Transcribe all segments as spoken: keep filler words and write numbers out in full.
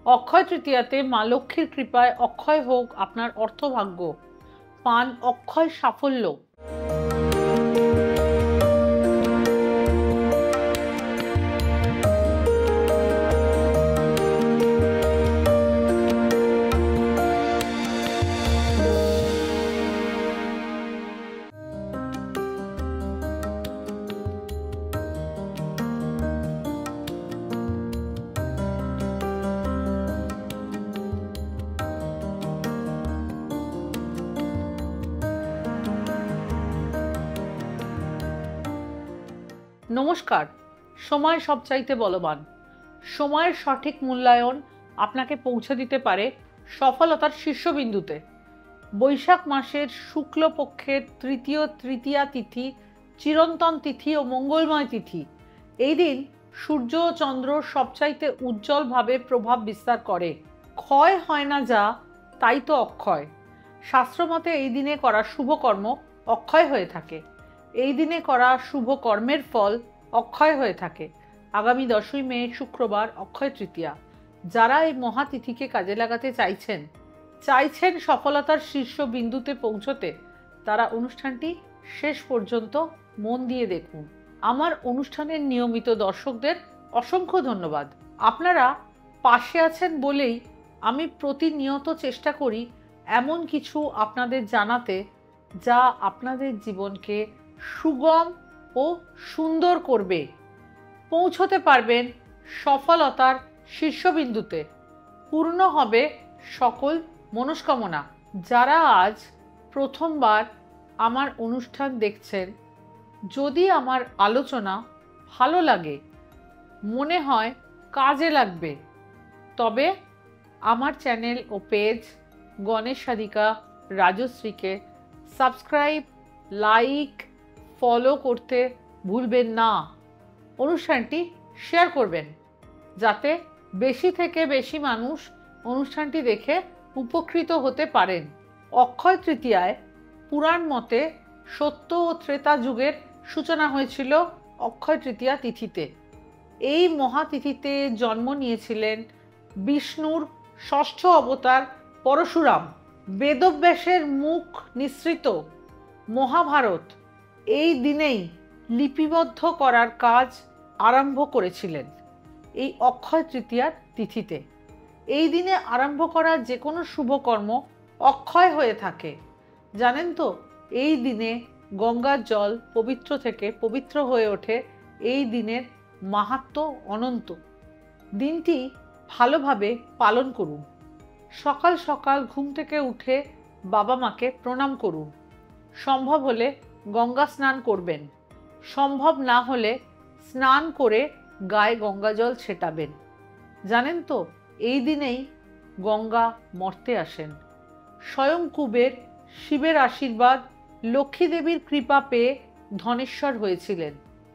অক্ষয় তৃতীয়াতে মা লক্ষ্মীর কৃপায় অক্ষয় হোক আপনার অর্থভাগ্য, পান অক্ষয় সাফল্য। নমস্কার। সময় সবচাইতে বলবান। সময়ের সঠিক মূল্যায়ন আপনাকে পৌঁছে দিতে পারে সফলতার শীর্ষবিন্দুতে। বৈশাখ মাসের শুক্লপক্ষের তৃতীয় তৃতীয়া তিথি চিরন্তন তিথি ও মঙ্গলময় তিথি। এই দিন সূর্য ও চন্দ্র সবচাইতে উজ্জ্বলভাবে প্রভাব বিস্তার করে। ক্ষয় হয় না যা, তাই তো অক্ষয়। শাস্ত্রমতে এই দিনে করা শুভকর্ম অক্ষয় হয়ে থাকে। এই দিনে করা শুভ কর্মের ফল অক্ষয় হয়ে থাকে। আগামী দশই মে শুক্রবার অক্ষয় তৃতীয়া। যারা এই মহাতিথিকে কাজে লাগাতে চাইছেন চাইছেন সফলতার শীর্ষ বিন্দুতে পৌঁছতে, তারা অনুষ্ঠানটি শেষ পর্যন্ত মন দিয়ে দেখুন। আমার অনুষ্ঠানের নিয়মিত দর্শকদের অসংখ্য ধন্যবাদ। আপনারা পাশে আছেন বলেই আমি প্রতিনিয়ত চেষ্টা করি এমন কিছু আপনাদের জানাতে যা আপনাদের জীবনকে সুগম ও সুন্দর করবে। পৌঁছতে পারবেন সফলতার শীর্ষবিন্দুতে, পূর্ণ হবে সকল মনস্কামনা। যারা আজ প্রথমবার আমার অনুষ্ঠান দেখছেন, যদি আমার আলোচনা ভালো লাগে, মনে হয় কাজে লাগবে, তবে আমার চ্যানেল ও পেজ গণেশ সাধিকা রাজশ্রীকে সাবস্ক্রাইব, লাইক, ফলো করতে ভুলবেন না। অনুষ্ঠানটি শেয়ার করবেন যাতে বেশি থেকে বেশি মানুষ অনুষ্ঠানটি দেখে উপকৃত হতে পারেন। অক্ষয় তৃতীয়ায় পুরাণ মতে সত্য ও ত্রেতা যুগের সূচনা হয়েছিল অক্ষয় তৃতীয়া তিথিতে। এই মহাতিথিতে জন্ম নিয়েছিলেন বিষ্ণুর ষষ্ঠ অবতার পরশুরাম। বেদব্যাসের মুখ নিঃসৃত মহাভারত এই দিনেই লিপিবদ্ধ করার কাজ আরম্ভ করেছিলেন এই অক্ষয় তৃতীয়ার তিথিতে। এই দিনে আরম্ভ করা যে কোনো শুভকর্ম অক্ষয় হয়ে থাকে। জানেন তো, এই দিনে গঙ্গার জল পবিত্র থেকে পবিত্র হয়ে ওঠে। এই দিনের মাহাত্ম্য অনন্ত। দিনটি ভালোভাবে পালন করুন। সকাল সকাল ঘুম থেকে উঠে বাবা মাকে প্রণাম করুন। সম্ভব হলে গঙ্গা স্নান করবেন। সম্ভব না হলে স্নান করে গায়ে গঙ্গা জল ছেটাবেন। জানেন তো, এই দিনেই গঙ্গা মর্তে আসেন। স্বয়ং কুবের শিবের আশীর্বাদ, লক্ষ্মী দেবীর কৃপা পেয়ে ধনেশ্বর হয়েছিলেন।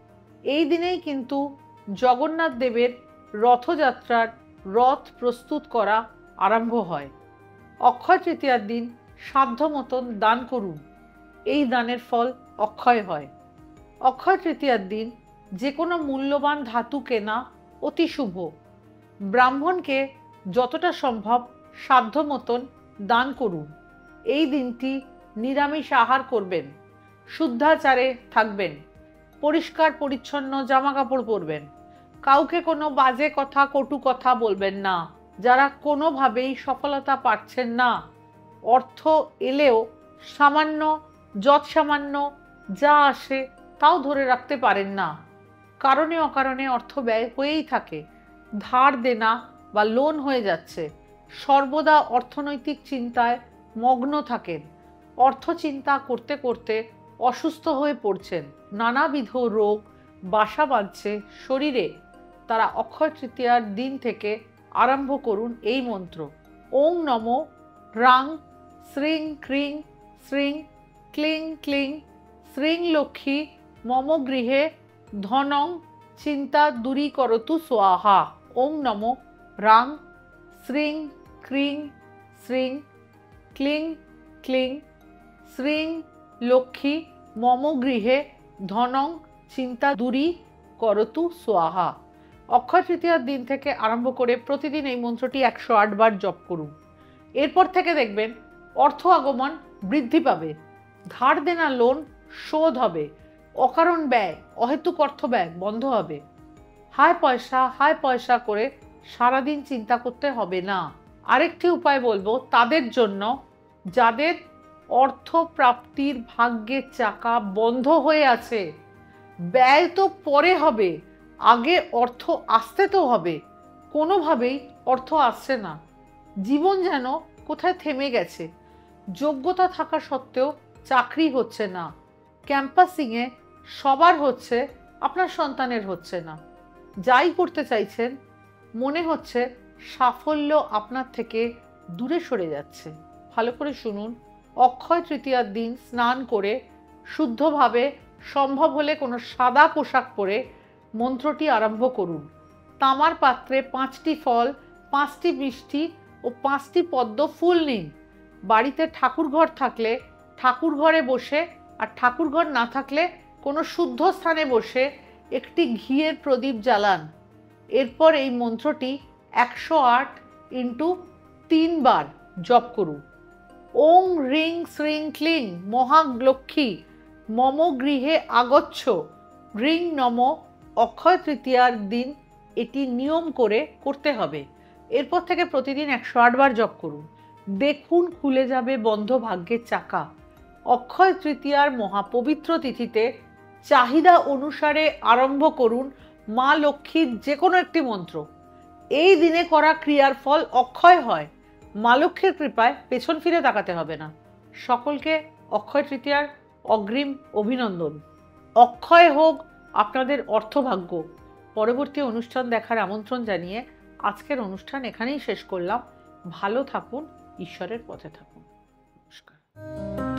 এই দিনেই কিন্তু জগন্নাথ দেবের রথযাত্রার রথ প্রস্তুত করা আরম্ভ হয়। অক্ষয় তৃতীয়ার দিন সাধ্য মতন দান করুন। এই দানের ফল অক্ষয় হয়। অক্ষয় তৃতীয়ার দিন যে কোনো মূল্যবান ধাতু কেনা অতি শুভ। ব্রাহ্মণকে যতটা সম্ভব সাধ্য মতন দান করুন। এই দিনটি নিরামিষ আহার করবেন, শুদ্ধাচারে থাকবেন, পরিষ্কার পরিচ্ছন্ন জামা কাপড় পরবেন, কাউকে কোনো বাজে কথা কটু কথা বলবেন না। যারা কোনোভাবেই সফলতা পাচ্ছেন না, অর্থ এলেও সামান্য যৎ সামান্য যা আসে তাও ধরে রাখতে পারেন না। কারণে অকারণে অর্থ ব্যয় হয়েই থাকে। ধার দেনা বা লোন হয়ে যাচ্ছে। সর্বদা অর্থনৈতিক চিন্তায় মগ্ন থাকেন। অর্থ চিন্তা করতে করতে অসুস্থ হয়ে পড়ছেন। নানাবিধ রোগ বাসা বাঁধছে শরীরে। তারা অক্ষয় তৃতীয়ার দিন থেকে আরম্ভ করুন এই মন্ত্র। ওং নমো রাং শ্রীং ক্রিং শ্রীং ক্লিং ক্লিং শ্রীং লক্ষ্মী মম গৃহে ধনং চিন্তা দূরীকরতু স্বাহা। ওং নমো রাং শ্রীং ক্রিং শ্রীং ক্লিং ক্লিং শ্রীং লক্ষ্মী মম গৃহে ধনং চিন্তা দূরীকরতু স্বাহা। অক্ষয় তৃতীয়ার দিন থেকে আরম্ভ করে প্রতিদিন এই মন্ত্রটি একশো আট বার জপ করুন। এরপর থেকে দেখবেন অর্থ আগমন বৃদ্ধি পাবে, ধার দেনা লোন শোধ হবে, অকারণ ব্যয় অহেতুক অর্থ ব্যয় বন্ধ হবে। হায় পয়সা হায় পয়সা করে সারাদিন চিন্তা করতে হবে না। আরেকটি উপায় বলবো তাদের জন্য যাদের অর্থ প্রাপ্তির ভাগ্যের চাকা বন্ধ হয়ে আছে। ব্যয় তো পরে হবে, আগে অর্থ আসতে তো হবে। কোনোভাবেই অর্থ আসছে না, জীবন যেন কোথায় থেমে গেছে। যোগ্যতা থাকা সত্ত্বেও চাকরি হচ্ছে না, ক্যাম্পাসিংয়ে সবার হচ্ছে, আপনার সন্তানের হচ্ছে না। যাই করতে চাইছেন মনে হচ্ছে সাফল্য আপনার থেকে দূরে সরে যাচ্ছে। ভালো করে শুনুন, অক্ষয় তৃতীয়ার দিন স্নান করে শুদ্ধভাবে, সম্ভব হলে কোনো সাদা পোশাক পরে মন্ত্রটি আরম্ভ করুন। তামার পাত্রে পাঁচটি ফল, পাঁচটি মিষ্টি ও পাঁচটি পদ্ম ফুল নিন। বাড়িতে ঠাকুরঘর থাকলে ঠাকুর ঘরে বসে, আর ঠাকুরঘর না থাকলে কোনো শুদ্ধ স্থানে বসে একটি ঘিয়ের প্রদীপ জ্বালান। এরপর এই মন্ত্রটি একশো আট ইন্টু তিনবার জপ করুন। ওং রিং শ্রিং ক্লিং মহালক্ষ্মী মম গৃহে আগচ্ছ রিং নম। অক্ষয় তৃতীয়ার দিন এটি নিয়ম করে করতে হবে। এরপর থেকে প্রতিদিন একশো আট বার জপ করুন। দেখুন খুলে যাবে বন্ধ ভাগ্যের চাকা। অক্ষয় তৃতীয়ার মহাপবিত্র তিথিতে চাহিদা অনুসারে আরম্ভ করুন মা লক্ষ্মীর যে কোনো একটি মন্ত্র। এই দিনে করা ক্রিয়ার ফল অক্ষয় হয়। মা লক্ষ্মীর কৃপায় পেছন ফিরে তাকাতে হবে না। সকলকে অক্ষয় তৃতীয়ার অগ্রিম অভিনন্দন। অক্ষয় হোক আপনাদের অর্থভাগ্য। পরবর্তী অনুষ্ঠান দেখার আমন্ত্রণ জানিয়ে আজকের অনুষ্ঠান এখানেই শেষ করলাম। ভালো থাকুন, ঈশ্বরের পথে থাকুন। নমস্কার।